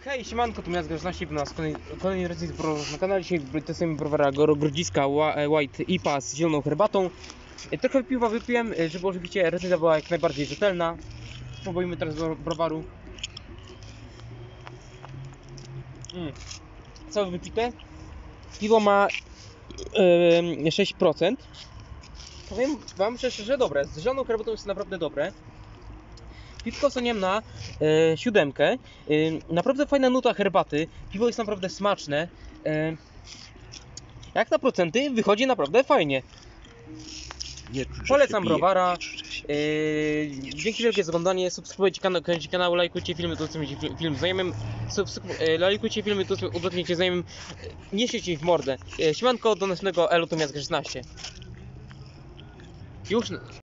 Hej, siemanko, tu miast Grażności, nas kolejny recenzji na kanale. Dzisiaj testujemy browara Grodziska White IPA z zieloną herbatą. Trochę piwa wypiłem, żeby oczywiście recenzja była jak najbardziej rzetelna. Spróbujmy teraz browaru. Całe wypite. Piwo ma 6%. Powiem wam szczerze, że dobre. Z zieloną herbatą jest naprawdę dobre. Piwko oceniam na 7. Naprawdę fajna nuta herbaty. Piwo jest naprawdę smaczne. Jak na procenty wychodzi naprawdę fajnie. Polecam browara. Dzięki wielkie za oglądanie. Subskrybujcie kanał, lajkujcie filmy, udostępniajcie film znajomym. Lajkujcie filmy, udostępniajcie znajomym. Nie siedźcie w mordę. Siemanko, do następnego Elu to miast 16. Już.